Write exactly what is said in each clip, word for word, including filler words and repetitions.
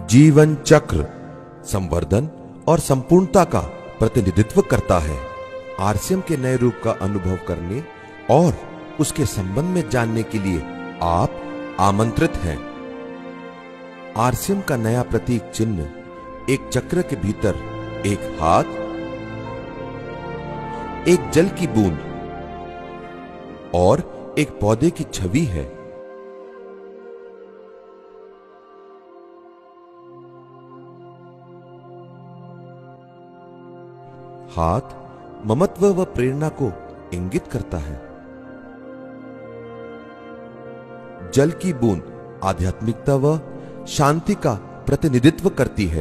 जीवन चक्र संवर्धन और संपूर्णता का प्रतिनिधित्व करता है। आरसीएम के नए रूप का अनुभव करने और उसके संबंध में जानने के लिए आप आमंत्रित हैं। आरसीएम का नया प्रतीक चिन्ह एक चक्र के भीतर एक हाथ, एक जल की बूंद और एक पौधे की छवि है। हाथ ममत्व व प्रेरणा को इंगित करता है। जल की बूंद आध्यात्मिकता व शांति का प्रतिनिधित्व करती है।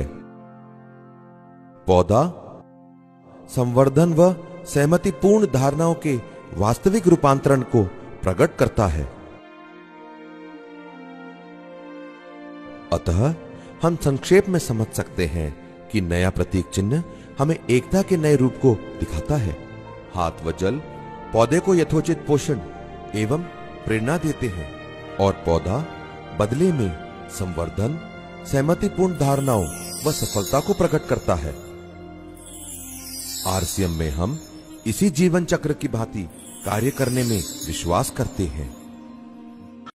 पौधा संवर्धन व सहमतिपूर्ण धारणाओं के वास्तविक रूपांतरण को प्रकट करता है। अतः हम संक्षेप में समझ सकते हैं कि नया प्रतीक चिन्ह हमें एकता के नए रूप को दिखाता है। हाथ व जल पौधे को यथोचित पोषण एवं प्रेरणा देते हैं और पौधा बदले में संवर्धन, सहमतिपूर्ण धारणाओं व सफलता को प्रकट करता है। आरसीएम में हम इसी जीवन चक्र की भांति कार्य करने में विश्वास करते हैं।